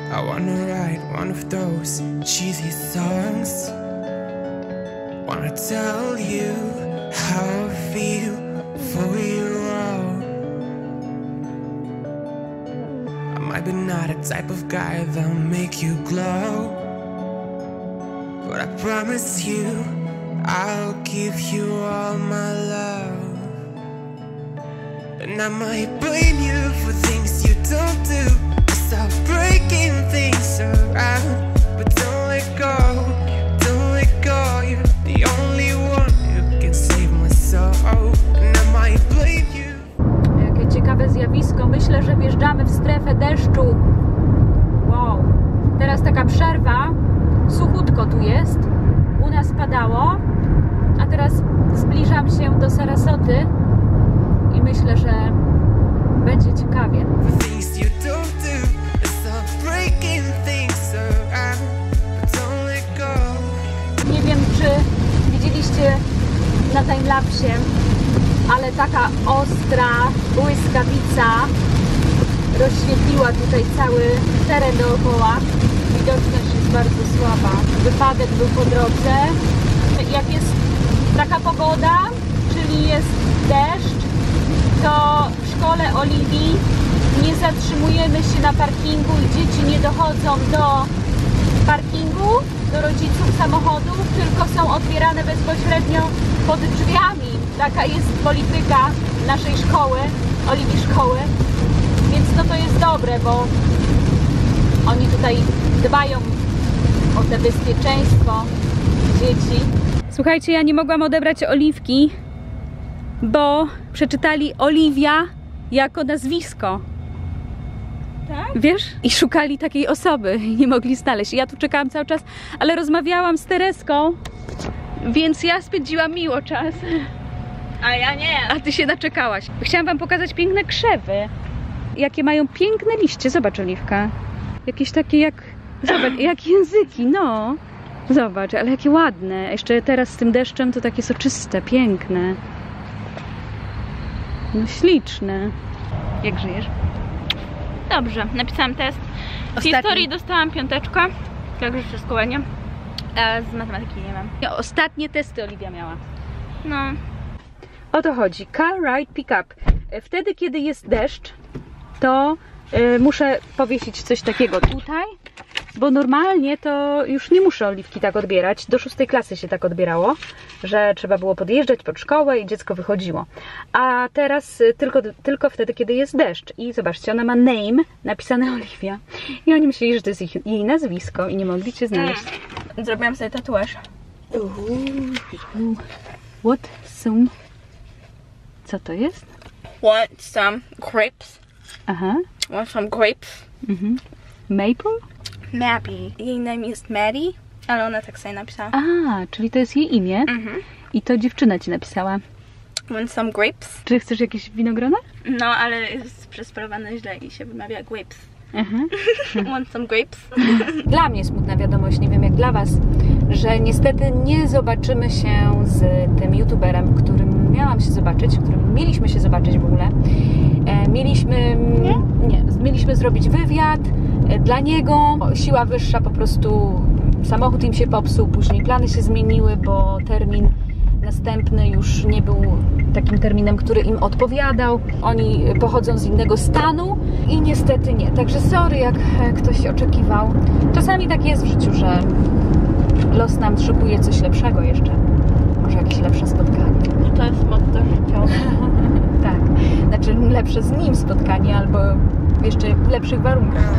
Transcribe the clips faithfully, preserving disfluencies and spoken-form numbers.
I wanna write one of those cheesy songs. Wanna tell you how I feel for you all. I might be not the type of guy that'll make you glow, but I promise you I'll give you all my love. And I might blame you for things you don't do, stop breaking things around, but don't let go, don't let go. You're the only one who can save my soul. And I might blame you. Jakie ciekawe zjawisko. Myślę, że wjeżdżamy w strefę deszczu. Wow. Teraz taka przerwa. Suchutko tu jest. U nas padało. A teraz zbliżam się do Sarasoty i myślę, że będzie ciekawie. Nie wiem, czy widzieliście na timelapsie, ale taka ostra błyskawica rozświetliła tutaj cały teren dookoła. Widoczność jest bardzo słaba. Wypadek był po drodze. Jak jest taka pogoda, czyli jest deszcz, to w szkole Oliwii nie zatrzymujemy się na parkingu i dzieci nie dochodzą do parkingu, do rodziców samochodów, tylko są otwierane bezpośrednio pod drzwiami. Taka jest polityka naszej szkoły, Oliwii szkoły, więc no to jest dobre, bo oni tutaj dbają o to bezpieczeństwo dzieci. Słuchajcie, ja nie mogłam odebrać Oliwki, bo przeczytali Oliwia jako nazwisko. Tak? Wiesz? I szukali takiej osoby i nie mogli znaleźć. I ja tu czekałam cały czas, ale rozmawiałam z Tereską, więc ja spędziłam miło czas. A ja nie. A ty się naczekałaś. Chciałam wam pokazać piękne krzewy. Jakie mają piękne liście. Zobacz, Oliwka. Jakieś takie jak... Zobacz, jak języki, no. Zobacz, ale jakie ładne. Jeszcze teraz z tym deszczem to takie soczyste, piękne. No śliczne. Jak żyjesz? Dobrze, napisałam test. Z Ostatni. historii dostałam piąteczkę, także wszystko ładnie. A z matematyki nie mam. Ja, ostatnie testy Oliwia miała. No. O to chodzi. Car ride pick up. Wtedy, kiedy jest deszcz, to y, muszę powiesić coś takiego tutaj, bo normalnie to już nie muszę Oliwki tak odbierać. Do szóstej klasy się tak odbierało, że trzeba było podjeżdżać pod szkołę i dziecko wychodziło. A teraz y, tylko, tylko wtedy, kiedy jest deszcz. I zobaczcie, ona ma name napisane Oliwia. I oni myśleli, że to jest ich, jej nazwisko i nie mogli cię znaleźć. Mm. Zrobiłam sobie tatuaż. Uuu. What some... Co to jest? Want some grapes? Aha. Want some grapes? Mhm. Maple? Mappy. Jej name jest Mary, ale ona tak sobie napisała. A, czyli to jest jej imię Mhm. i to dziewczyna ci napisała. Want some grapes? Czy chcesz jakieś winogrona? No, ale jest przesparowane źle i się wymawia grapes. Aha. Want some grapes? Dla mnie smutna wiadomość, nie wiem jak dla was, że niestety nie zobaczymy się z tym youtuberem, którym miałam się zobaczyć, którym mieliśmy się zobaczyć w ogóle. E, mieliśmy, Nie? nie, mieliśmy zrobić wywiad e, dla niego. Siła wyższa, po prostu samochód im się popsuł, później plany się zmieniły, bo termin następny już nie był takim terminem, który im odpowiadał. Oni pochodzą z innego stanu i niestety nie. Także sorry, jak ktoś oczekiwał. Czasami tak jest w życiu, że los nam szykuje coś lepszego jeszcze. Może jakieś lepsze spotkanie. To jest motto życiowe. Tak. Znaczy lepsze z nim spotkanie albo jeszcze w lepszych warunkach.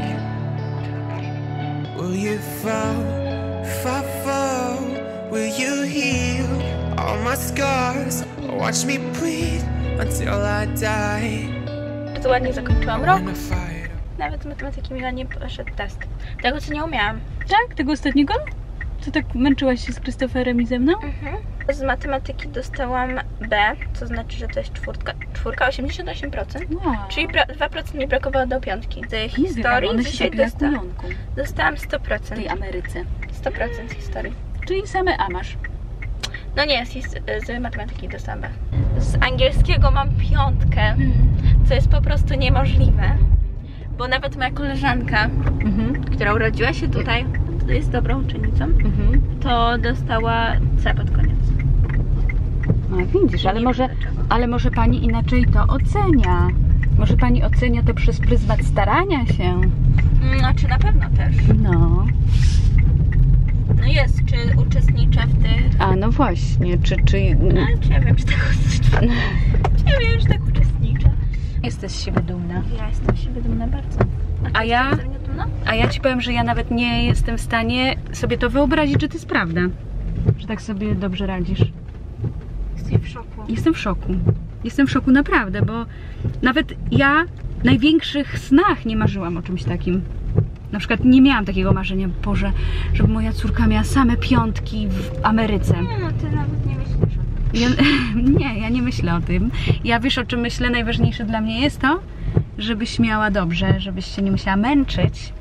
Will you fall, fall, fall? Will you heal all my scars? Watch me bleed until I die. Bardzo ładnie zakończyłam rok. When I fight, Nawet z matematyki mi nie poszedł test. Tego co nie umiałam. Tak? Tego ostatniego? Co tak męczyłaś się z Krystoferem i ze mną? Mhm. Z matematyki dostałam B, co znaczy, że to jest czwórka, czwórka osiemdziesiąt osiem procent. Wow. Czyli dwa procent mi brakowało do piątki. Z Nie wiem, historii one się dzisiaj robi na dosta kujonku dostałam sto w procent. tej Ameryce. sto procent historii. Czyli same A masz. No nie, z, z matematyki dostałam B. Z angielskiego mam piątkę, co jest po prostu niemożliwe. bo nawet moja koleżanka, Mhm. która urodziła się tutaj, to jest dobrą uczennicą, Mhm. to dostała C pod koniec. No widzisz, ale Nie może, wiem dlaczego. ale może pani inaczej to ocenia. Może pani ocenia to przez pryzmat starania się. Znaczy na pewno też. No. No jest, czy uczestniczę w tych... A no właśnie, czy, czy... Ale czy ja wiem, czy tak uczestniczę? Czy ja wiem, że tak uczestniczę? Jesteś z siebie dumna. Ja jestem z siebie dumna bardzo. A, ty A ja? jesteś ze mnie dumna? A ja ci powiem, że ja nawet nie jestem w stanie sobie to wyobrazić, że to jest prawda. Że tak sobie dobrze radzisz. Jestem w szoku. Jestem w szoku. Jestem w szoku naprawdę, bo nawet ja w największych snach nie marzyłam o czymś takim. Na przykład nie miałam takiego marzenia, Boże, żeby moja córka miała same piątki w Ameryce. Nie no, ty nawet nie myślisz o tym. Ja, nie, ja nie myślę o tym. Ja wiesz, o czym myślę? Najważniejsze dla mnie jest to, żebyś miała dobrze, żebyś się nie musiała męczyć.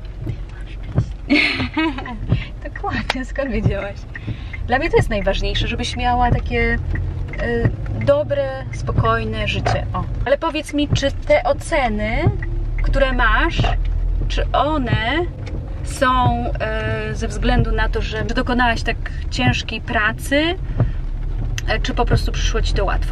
Dokładnie, skąd wiedziałaś? Dla mnie to jest najważniejsze, żebyś miała takie y, dobre, spokojne życie. O. Ale powiedz mi, czy te oceny, które masz, czy one są y, ze względu na to, że dokonałaś tak ciężkiej pracy, y, czy po prostu przyszło ci to łatwo?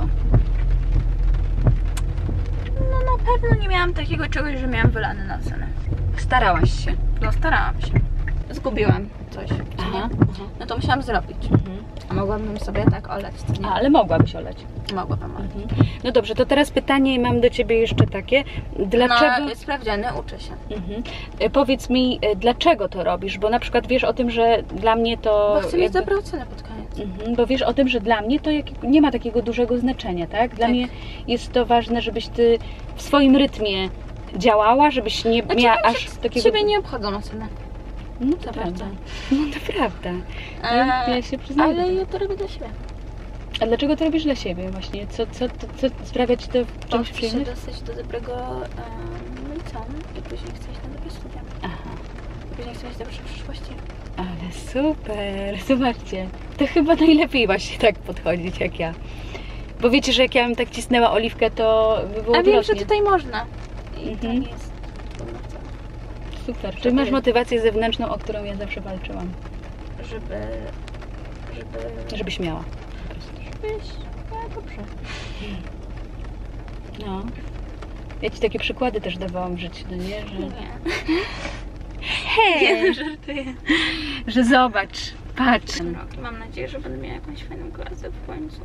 No na pewno nie miałam takiego czegoś, że miałam wylane na ocenę. Starałaś się. No starałam się. Zgubiłam coś. Aha, aha. No to musiałam zrobić. Mhm. A mogłabym sobie tak olać, co nie? A, ale mogłabyś olać. Mogłabym olać. No dobrze, to teraz pytanie mam do ciebie jeszcze takie. Dlaczego... No, sprawdziany, uczę się. Mhm. E, Powiedz mi, e, dlaczego to robisz? Bo na przykład wiesz o tym, że dla mnie to... Bo chcę mieć jakby- dobre oceny pod koniec. Mhm, bo wiesz o tym, że dla mnie to jak... nie ma takiego dużego znaczenia, tak? Dla Tak. mnie jest to ważne, żebyś ty w swoim rytmie działała, żebyś nie Znaczy, miała wiem, aż że takiego... Ciebie nie obchodzą oceny. No to za prawda. bardzo. No to prawda. Ja, Eee, ja się przyznaję. Ale ja to robię dla siebie. A dlaczego to robisz dla siebie właśnie? Co, co, co, co sprawia ci to w Bo czymś chcę się przyjemność? dostać do dobrego um, liceum i później chcę iść na dobre studia. Aha. I później chcę mieć dobrze w przyszłości. Ale super, zobaczcie. To chyba najlepiej właśnie tak podchodzić jak ja. Bo wiecie, że jak ja bym tak cisnęła oliwkę, to by było A wiem, że odwrotnie. tutaj można. I Mhm. to nie jest trudno wcale. Super. Czyli żeby- masz motywację zewnętrzną, o którą ja zawsze walczyłam. Żeby... Żeby... Żebyś miała. Żebyś... Ja dobrze. No. Ja ci takie przykłady też dawałam w życiu, no nie? Że... Nie. Hej! Nie, żartuję. Że zobacz, patrz. Ten rok i mam nadzieję, że będę miała jakąś fajną klasę w końcu.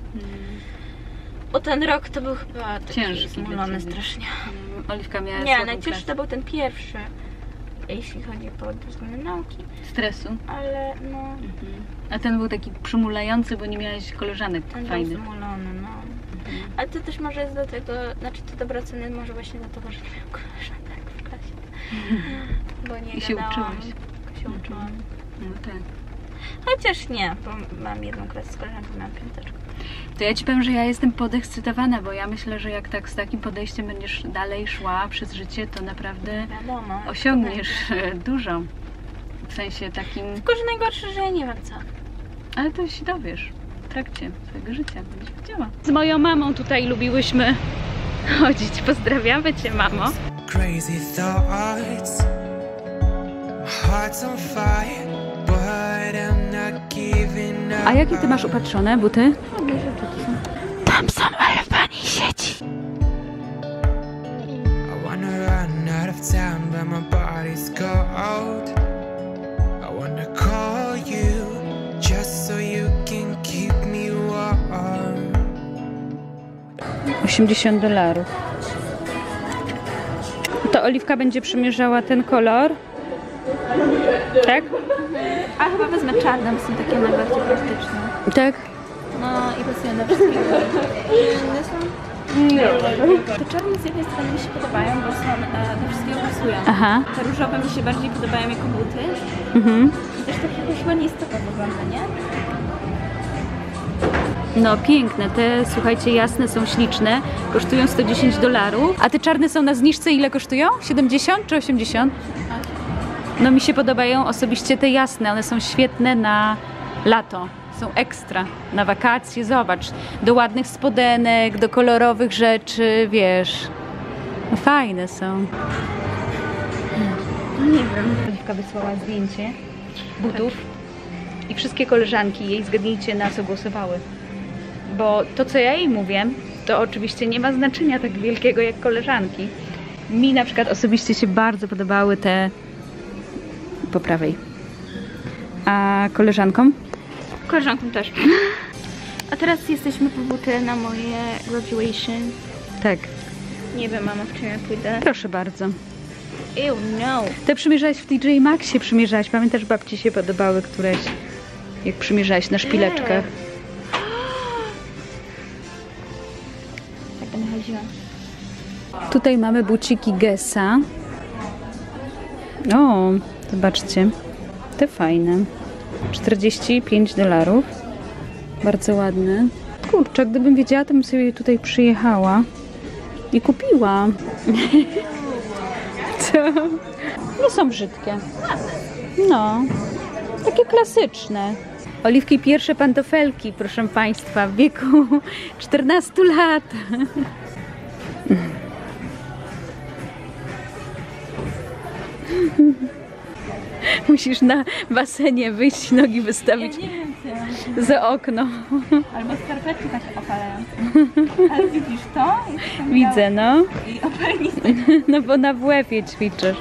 Bo ten rok to był chyba taki Ciężki dla zmulony ciebie. strasznie. Mm, Oliwka miała Nie, słabą najcięższy klasę. to był ten pierwszy, jeśli chodzi pod względem nauki. Stresu. Ale no, Mhm. A ten był taki przymulający, bo nie miałeś koleżanek ten fajnych. był zmulony, no. Mhm. Ale to też może jest dlatego, znaczy te dobre oceny może właśnie dlatego, że nie miałam koleżanek w klasie. Bo nie I się gadałam, uczyłaś. się uczyłam. No tak. Chociaż nie, bo mam jedną klasę z koleżanką, miałam piąteczkę. To ja ci powiem, że ja jestem podekscytowana, bo ja myślę, że jak tak z takim podejściem będziesz dalej szła przez życie, to naprawdę Wiadomo. osiągniesz dużo. W sensie takim... Tylko, że najgorsze, że ja nie wiem co. Ale to się dowiesz w trakcie swojego życia, będziesz wiedziała. Z moją mamą tutaj lubiłyśmy chodzić. Pozdrawiamy cię, mamo. Crazy thoughts, my heart's on fire, but I'm not giving up. A jakie ty masz upatrzone buty? Tam są, ale pani siedzi. I wanna run out of town, but my body's cold. I wanna call you just so you can keep me warm. osiemdziesiąt dolarów. To Oliwka będzie przymierzała ten kolor. Tak? A chyba wezmę czarne, bo są takie najbardziej praktyczne. Tak. No i pasują do wszystkiego. Inne są? Nie. Te czarne z jednej strony mi się podobają, bo są, e, do wszystkiego pasują. Aha. Te różowe mi się bardziej podobają jako buty. Mhm. I też tak chyba nieistotne wygląda, nie? No piękne, te słuchajcie jasne są śliczne, kosztują sto dziesięć dolarów. A te czarne są na zniżce, ile kosztują? siedemdziesiąt czy osiemdziesiąt? No mi się podobają osobiście te jasne, one są świetne na lato. Są ekstra, na wakacje, zobacz, do ładnych spodenek, do kolorowych rzeczy, wiesz. No fajne są. Oliwka wysłała zdjęcie butów i wszystkie koleżanki jej, zgadnijcie, na co głosowały. Bo to, co ja jej mówię, to oczywiście nie ma znaczenia tak wielkiego jak koleżanki. Mi na przykład osobiście się bardzo podobały te po prawej. A koleżankom? Koleżankom też. A teraz jesteśmy po buty na moje graduation. Tak. Nie wiem, mama, w czym ja pójdę. Proszę bardzo. Ew, no. Te przymierzałaś w T J Maxxie, przymierzałaś. Pamiętasz, babci się podobały któreś, jak przymierzałaś na szpileczkach. Tak będę chodziła. Tutaj mamy buciki Guessa. O, zobaczcie. Te fajne. czterdzieści pięć dolarów. Bardzo ładne. Kurczę, gdybym wiedziała, to bym sobie tutaj przyjechała i kupiła. Co? Nie są brzydkie. No. Takie klasyczne. Oliwki pierwsze pantofelki, proszę Państwa, w wieku czternastu lat. Musisz na basenie wyjść, nogi wystawić Ja nie wiem, za okno. albo skarpetki takie opalają. Ale widzisz to? Widzę, no. I opalniste. No bo na W F-ie ćwiczysz.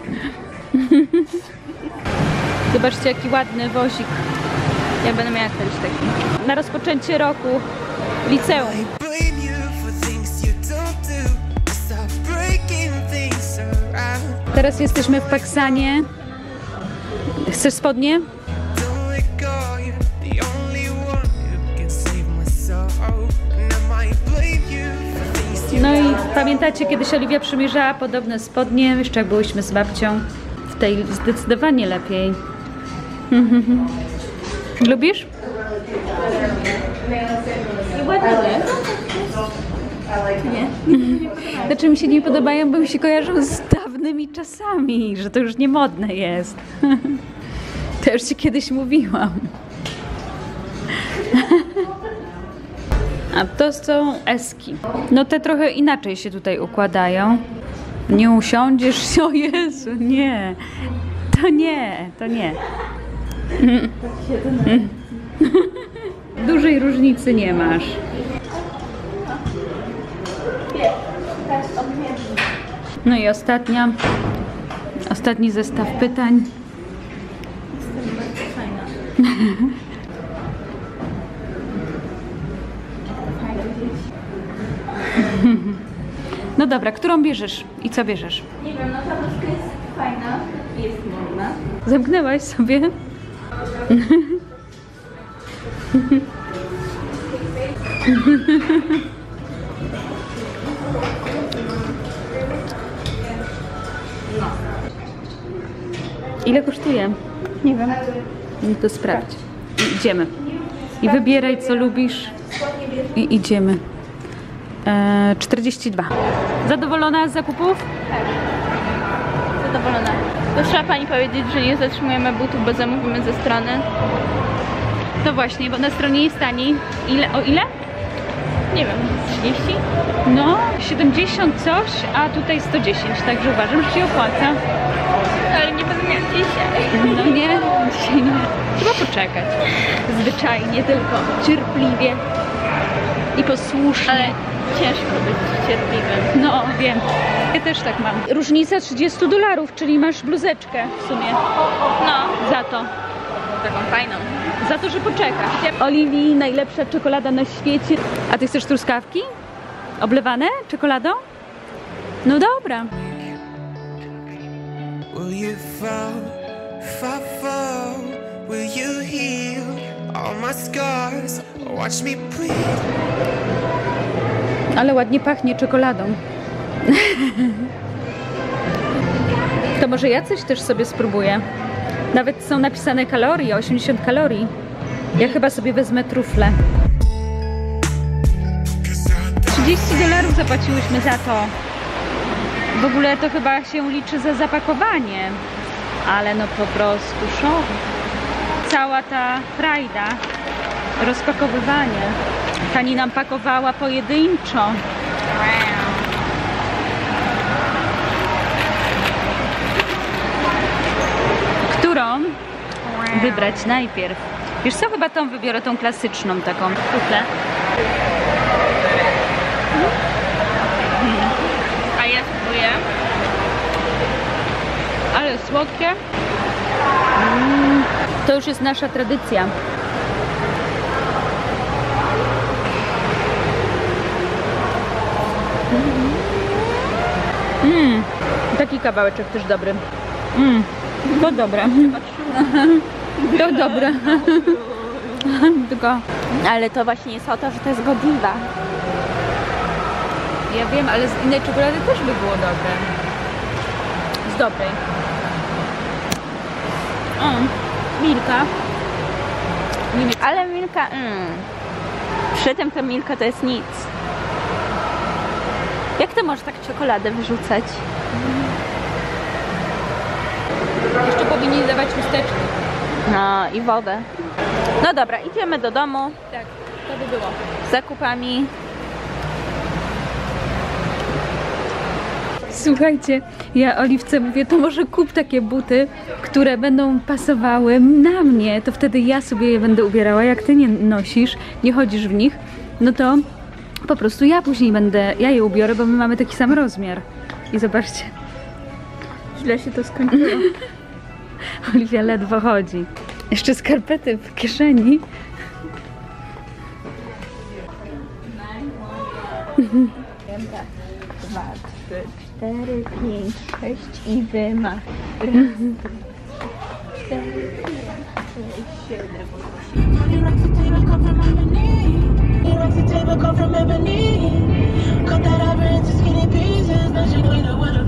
Zobaczcie, jaki ładny wozik. Ja będę miała kiedyś taki. Na rozpoczęcie roku liceum. Blame you for things you don't do. Stop breaking things around. Teraz jesteśmy w Paksanie. Chcesz spodnie? Don't let go, you're the only one who can save my soul. And I might blame you for things you No i pamiętacie, kiedyś Oliwia przymierzała podobne spodnie, jeszcze jak byłyśmy z babcią. W tej zdecydowanie lepiej. Lubisz? Znaczy mi się nie podobają, bo mi się kojarzą z dawnymi czasami, że to już nie modne jest. To już ci kiedyś mówiłam. A to są eski. No te trochę inaczej się tutaj układają. Nie usiądziesz, o Jezu, nie. To nie, to nie. Dużej różnicy nie masz. No i ostatnia, ostatni zestaw pytań. No dobra, którą bierzesz i co bierzesz? Nie wiem, no ta bluzka jest fajna i jest modna. Zamknęłaś sobie? Ile kosztuje? Nie wiem. No to sprawdź. I idziemy. I wybieraj, co lubisz. I idziemy. Eee, czterdzieści dwa. Zadowolona z zakupów? Zadowolona. To trzeba pani powiedzieć, że nie zatrzymujemy butów, bo zamówimy ze strony. No właśnie, bo na stronie jest taniej. Ile? O ile? Nie wiem, trzydzieści? No, siedemdziesiąt coś, a tutaj sto dziesięć. Także uważam, że się opłaca. Ale nie będę miała dzisiaj. No nie, dzisiaj nie. Trzeba poczekać. Zwyczajnie, tylko cierpliwie i posłusznie. Ale ciężko być cierpliwym. No, wiem. Ja też tak mam. Różnica trzydzieści dolarów, czyli masz bluzeczkę w sumie. No, Za to. taką fajną. Za to, że poczekasz. Oliwii najlepsza czekolada na świecie. A ty chcesz truskawki? Oblewane czekoladą? No dobra. will you fall, if I fall, will you heal all my scars, or watch me bleed? Ale ładnie pachnie czekoladą. To może ja coś też sobie spróbuję. Nawet są napisane kalorie, osiemdziesiąt kalorii. Ja chyba sobie wezmę trufle. trzydzieści dolarów zapłaciłyśmy za to. W ogóle to chyba się liczy za zapakowanie. Ale no po prostu szok. Cała ta frajda, rozpakowywanie. Pani nam pakowała pojedynczo. wybrać najpierw. Wiesz co, chyba tą wybiorę, tą klasyczną taką. Kuflę. A ja spróbuję. Ale słodkie. Mm, to już jest nasza tradycja. Mm, taki kawałeczek też dobry. Mm, to dobre. To dobre. Tylko... Ale to właśnie jest o to, że to jest Godiva. Ja wiem, ale z innej czekolady też by było dobre. Z dobrej. Mm, Milka. Milka. Ale Milka... Mm. Przy tym to Milka to jest nic. Jak ty możesz tak czekoladę wyrzucać? Jeszcze powinni dawać chusteczki. No i wodę. No dobra, idziemy do domu Tak, to by było. z zakupami. Słuchajcie, ja Oliwce mówię, to może kup takie buty, które będą pasowały na mnie, to wtedy ja sobie je będę ubierała. Jak ty nie nosisz, nie chodzisz w nich, no to po prostu ja później będę, ja je ubiorę, bo my mamy taki sam rozmiar. I zobaczcie. Źle się to skończyło. Oliwia ledwo chodzi. Jeszcze skarpety w kieszeni. Dwa, trzy, cztery, pięć, sześć i wymach. Raz, cztery, pięć, sześć, siedem, osiem. You like to take come from ebony. You like to take come from ebony. Cut that ivory into skinny pieces. Now she clean up with a